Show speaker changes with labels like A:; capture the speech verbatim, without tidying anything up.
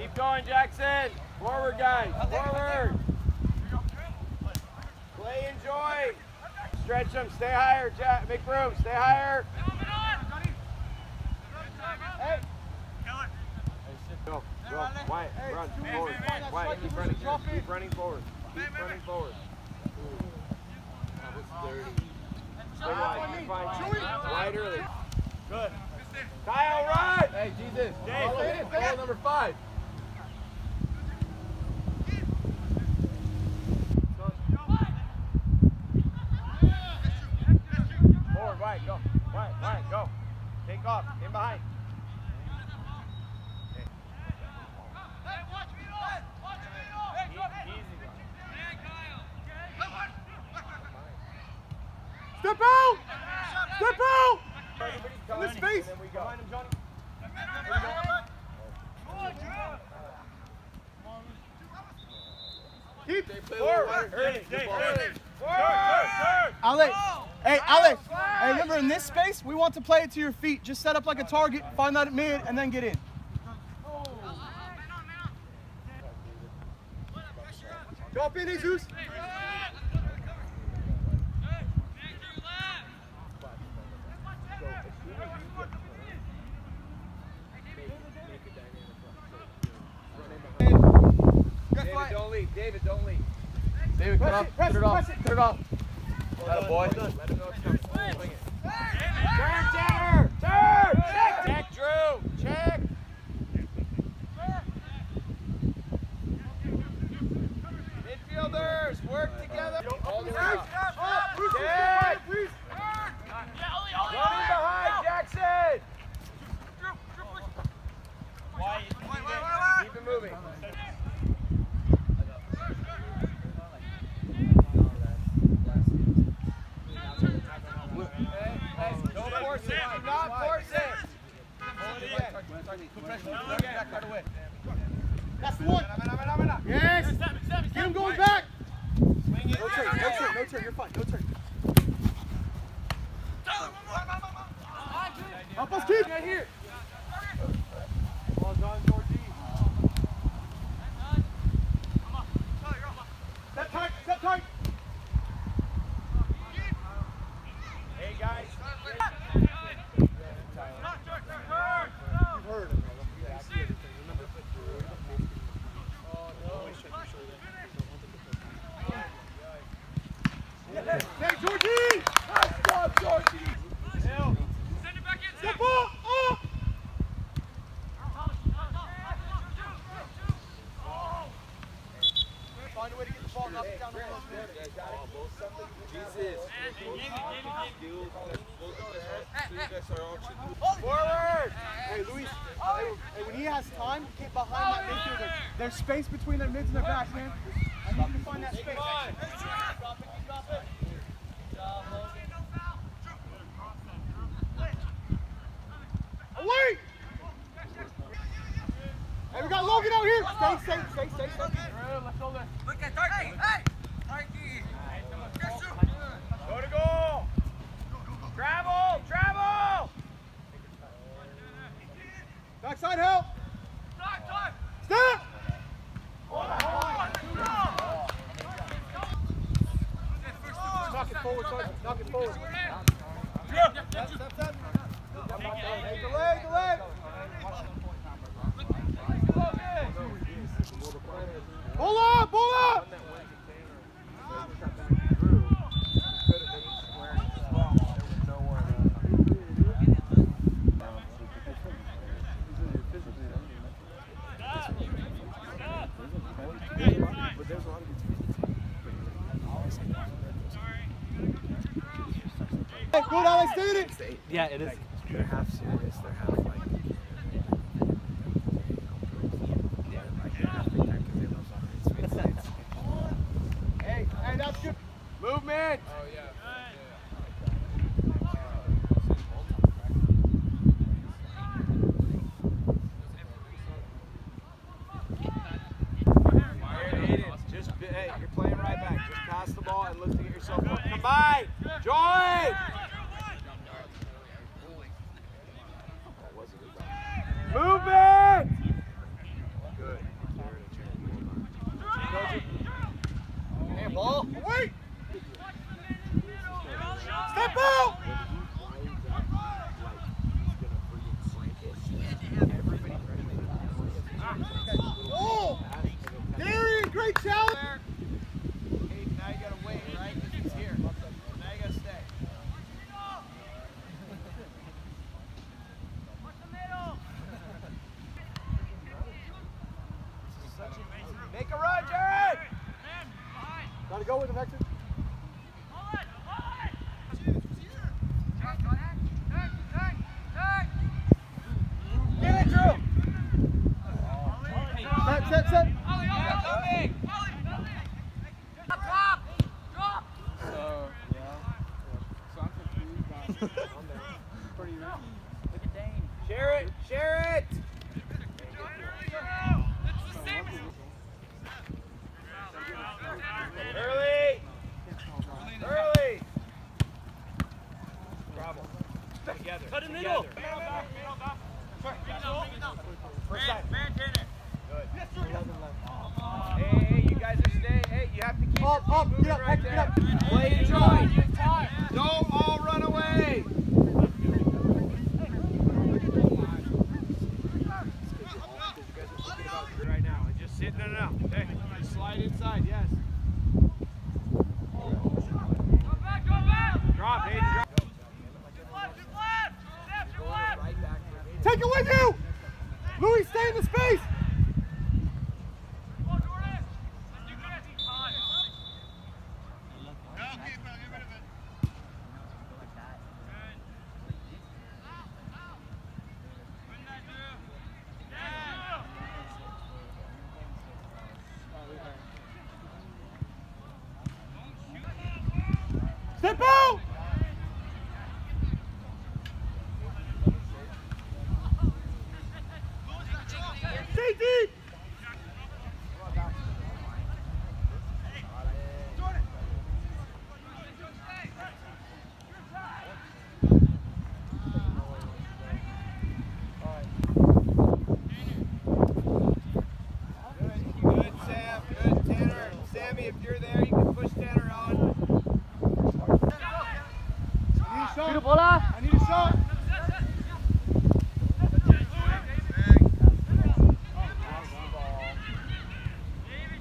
A: Keep going, Jackson. Forward, guys. Forward. Play, enjoy. Stretch them. Stay higher, Jack. Make room. Stay higher. Hey. Go. Go. Wyatt, run. Forward. Wyatt, keep running. Keep running forward. Keep running forward. That was dirty. Stay wide. Keep fine. Wide early. Good. Kyle, run!
B: Hey, Jesus.
A: Dave,
B: Follow him. Follow number five.
A: Forward, Wyatt, go. Wyatt, Wyatt, go. Take off. In behind. Okay.
B: Step out! Step out! In the space! Keep
A: forward! Early, Dave, early! Forward!
C: Alex! Hey, Alex! Hey, remember in this space, we want to play it to your feet. Just set up like a target, find that at mid, and then get in.
B: Go up in, Jesus!
A: David, don't leave. David, don't leave.
C: David, cut off. Cut it off. Cut it off.
A: That boy. Let him know it's coming. Swing it. Turn, Tanner! Turn! Check! Check, Drew! Check! Midfielders, work together. All the way up. Check! Running behind, Jackson! Keep it moving. Don't force it. Do not force it.
B: That's the one. Yes. Get him going back. No turn. No turn. No turn. You're fine. No turn. Help us keep. Right here. Well done, Georgie. Step tight. Step tight.
A: Hey guys.
B: Hey, Georgie! Nice job, Georgie!
A: Hill.
B: Step up! Up! Find a way to get the ball and knock it down the
A: Forward!
B: Hey, Luis, hey, hey, when he has time, get behind that midfielder. There's space between their mids and their backs, man. I need you to find that space. Drop it, drop it. Away! Hey, we got Logan out here. Stay, stay, stay, stay, stay.
D: Look at Tarky. Hey! Tarky!
A: Go to goal! Travel! Travel!
B: Backside help! Step! Knock it forward, Sergeant. Knock it forward. Step, step, step. Hey, delay, delay. Pull up, pull up! Hey, good, Alex, stay in it.
E: Yeah, it is.
F: They're half serious. They're half like. Yeah, like they're half big time because they love soccer. It's, it's, it's,
B: Hey, hey, that's good.
A: Movement!
F: oh yeah.
A: Just, hey, you're playing right back. Just pass the ball and look to get yourself up. Combine! Join! Movement! Good.
C: set, set.
B: So, yeah. So I'm confused by pretty risky.
A: Share it, share it. Early, early. Bravo. Together. Cut in middle. First side. Good. Hey, hey, you guys are staying. Hey, you have to keep
C: Up,
A: your
C: up,
A: feet
C: get up,
A: moving right
C: get up,
A: there.
C: get up.
A: Play join. Don't all run away. Right now, and just sit. No, no, no. Hey, just slide inside. Yes. Drop, Hayden. Drop.
C: Take it with you! Louis, stay in the space!